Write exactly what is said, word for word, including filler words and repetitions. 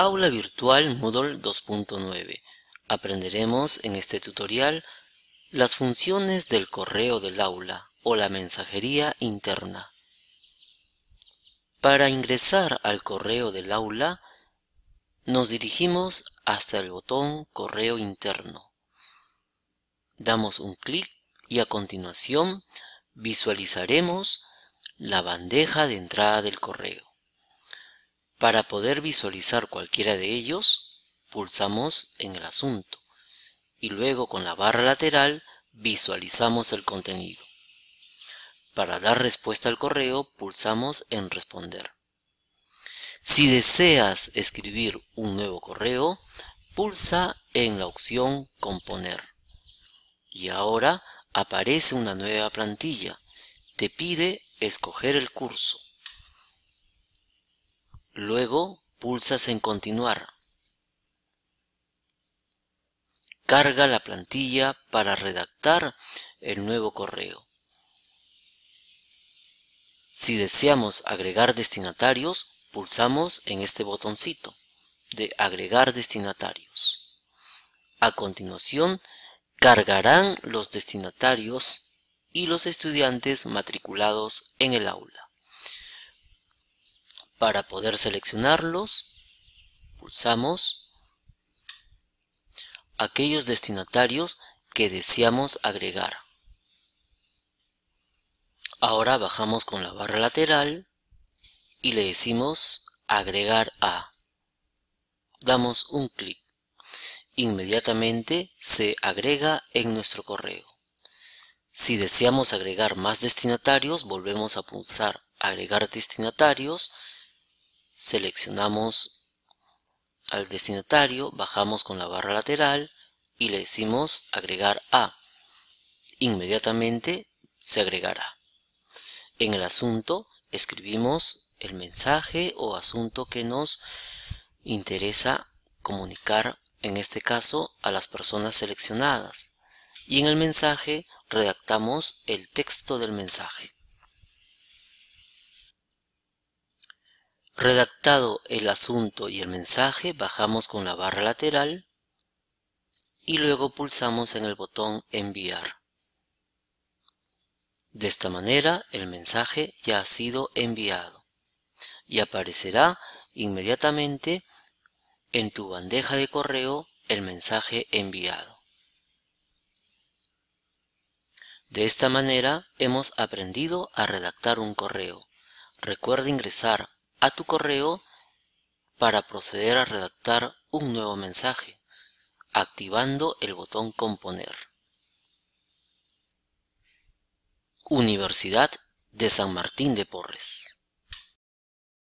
Aula Virtual Moodle dos punto nueve. Aprenderemos en este tutorial las funciones del correo del aula o la mensajería interna. Para ingresar al correo del aula, nos dirigimos hasta el botón Correo interno. Damos un clic y a continuación visualizaremos la bandeja de entrada del correo. Para poder visualizar cualquiera de ellos, pulsamos en el asunto y luego con la barra lateral visualizamos el contenido. Para dar respuesta al correo, pulsamos en Responder. Si deseas escribir un nuevo correo, pulsa en la opción Componer. Y ahora aparece una nueva plantilla. Te pide escoger el curso. Luego pulsas en Continuar. Carga la plantilla para redactar el nuevo correo. Si deseamos agregar destinatarios, pulsamos en este botoncito de Agregar destinatarios. A continuación, cargarán los destinatarios y los estudiantes matriculados en el aula. Para poder seleccionarlos, pulsamos aquellos destinatarios que deseamos agregar. Ahora bajamos con la barra lateral y le decimos Agregar a. Damos un clic. Inmediatamente se agrega en nuestro correo. Si deseamos agregar más destinatarios, volvemos a pulsar Agregar destinatarios. Seleccionamos al destinatario, bajamos con la barra lateral y le decimos Agregar a. Inmediatamente se agregará. En el asunto escribimos el mensaje o asunto que nos interesa comunicar, en este caso a las personas seleccionadas, y en el mensaje redactamos el texto del mensaje. Redactado el asunto y el mensaje, bajamos con la barra lateral y luego pulsamos en el botón Enviar. De esta manera el mensaje ya ha sido enviado y aparecerá inmediatamente en tu bandeja de correo el mensaje enviado. De esta manera hemos aprendido a redactar un correo. Recuerda ingresar a tu correo para proceder a redactar un nuevo mensaje, activando el botón Componer. Universidad de San Martín de Porres.